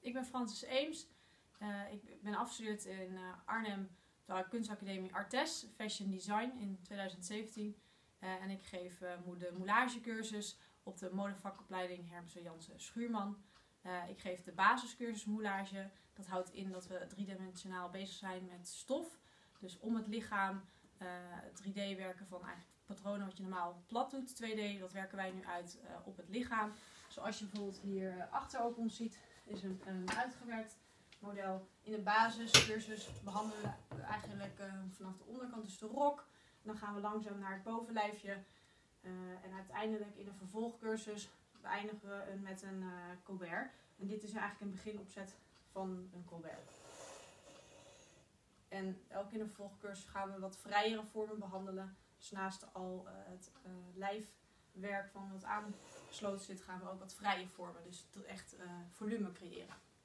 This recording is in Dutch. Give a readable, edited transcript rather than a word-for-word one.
Ik ben Frances Eems. Ik ben afgestudeerd in Arnhem, de kunstacademie Artes, Fashion Design in 2017. En ik geef de moulagecursus op de modevakopleiding Hermes & Janssen Schuurman. Ik geef de basiscursus moulage. Dat houdt in dat we driedimensionaal bezig zijn met stof. Dus om het lichaam 3D werken van eigenlijk patronen wat je normaal plat doet. 2D, dat werken wij nu uit op het lichaam. Zoals je bijvoorbeeld hier achter ook ons ziet, is een uitgewerkt model. In de basiscursus behandelen we eigenlijk vanaf de onderkant, dus de rok. Dan gaan we langzaam naar het bovenlijfje. En uiteindelijk in een vervolgcursus beëindigen we met een colbert. En dit is eigenlijk een beginopzet van een colbert. En ook in een vervolgcursus gaan we wat vrijere vormen behandelen. Dus naast al het lijfwerk van wat aangesloten zit, gaan we ook wat vrije vormen. Dus echt volume creëren.